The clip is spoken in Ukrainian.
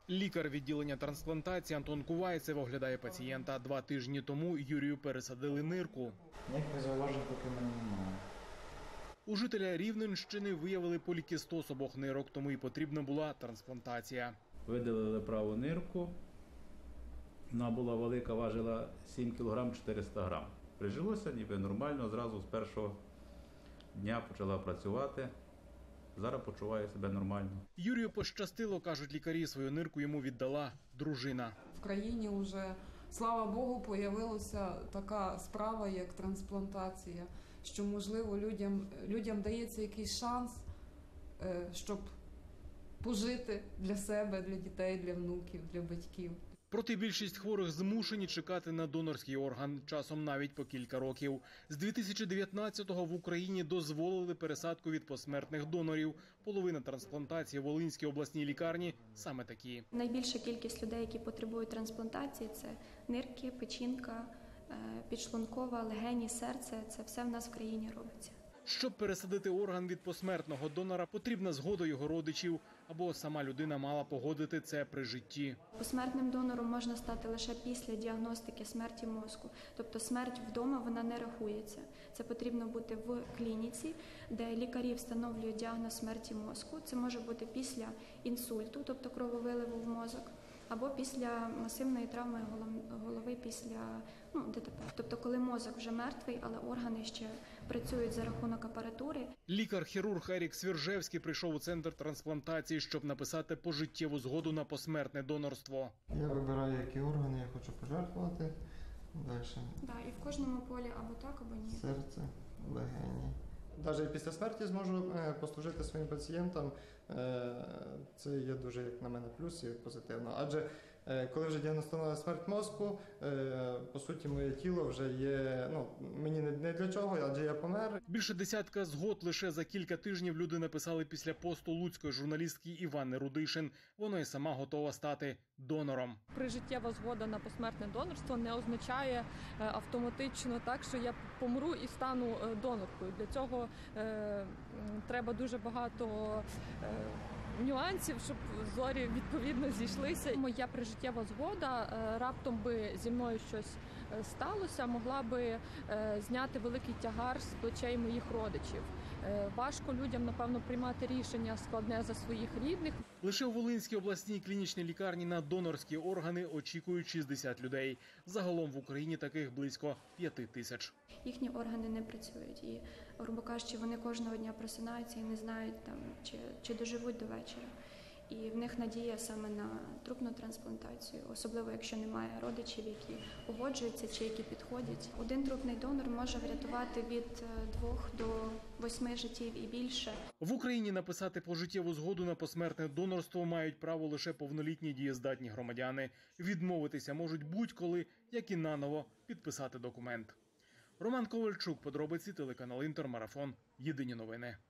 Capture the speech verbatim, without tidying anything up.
Лікар відділення трансплантації Антон Кувайцев оглядає пацієнта. Два тижні тому Юрію пересадили нирку. Ніяких зауважень поки в мене немає. У жителя Рівненщини виявили полікістоз обох нирок, тому і потрібна була трансплантація. Видалили праву нирку. Вона була велика, важила сім кілограмів чотириста грам. Прижилося ніби нормально, зразу з першого дня почала працювати. Зараз почуває себе нормально. Юрію пощастило, кажуть лікарі, свою нирку йому віддала дружина. В країні вже, слава Богу, появилася така справа, як трансплантація, що, можливо, людям, людям дається якийсь шанс, щоб пожити для себе, для дітей, для внуків, для батьків. Проте більшість хворих змушені чекати на донорський орган, часом навіть по кілька років. З дві тисячі дев'ятнадцятого в Україні дозволили пересадку від посмертних донорів. Половина трансплантації в Волинській обласній лікарні саме такі. Найбільша кількість людей, які потребують трансплантації – це нирки, печінка, підшлункова, легені, серце. Це все в нас в країні робиться. Щоб пересадити орган від посмертного донора, потрібна згода його родичів, або сама людина мала погодити це при житті. Посмертним донором можна стати лише після діагностики смерті мозку. Тобто смерть вдома, вона не рахується. Це потрібно бути в клініці, де лікарі встановлюють діагноз смерті мозку. Це може бути після інсульту, тобто крововиливу в мозок, або після масивної травми голови після ну, ДТП. Тобто коли мозок вже мертвий, але органи ще працюють за рахунок апаратури. Лікар-хірург Ерік Свіржевський прийшов у центр трансплантації, щоб написати пожиттєву згоду на посмертне донорство. Я вибираю, які органи я хочу пожертвувати. Далі. Да, і в кожному полі або так, або ні. Серце, легені. Навіть після смерті зможу послужити своїм пацієнтам. Це є дуже, як на мене, плюс і позитивно. Адже коли вже діагностована смерть мозку, по суті, моє тіло вже є, ну, мені не для чого, адже я помер. Більше десятка згод лише за кілька тижнів люди написали після посту луцької журналістки Івани Рудишин. Вона і сама готова стати донором. Прижиттєва згода на посмертне донорство не означає автоматично так, що я помру і стану доноркою. Для цього е, треба дуже багато е, нюансів, щоб зорі відповідно зійшлися. Моя прижиттєва згода, е, раптом би зі мною щось сталося, могла би е, зняти великий тягар з плечей моїх родичів. Е, важко людям, напевно, приймати рішення складне за своїх рідних. Лише у Волинській обласній клінічній лікарні на донорські органи очікують шістдесят людей. Загалом в Україні таких близько п'яти тисяч. Їхні органи не працюють і, грубо кажучи, вони кожного дня просинаються і не знають, там, чи, чи доживуть до вечора. І в них надія саме на трупну трансплантацію, особливо якщо немає родичів, які погоджуються чи які підходять. Один трупний донор може врятувати від двох до восьми життів і більше. В Україні написати пожиттєву згоду на посмертне донорство мають право лише повнолітні дієздатні громадяни. Відмовитися можуть будь-коли, як і наново підписати документ. Роман Ковальчук, подробиці, телеканал Інтер, Марафон, Єдині новини.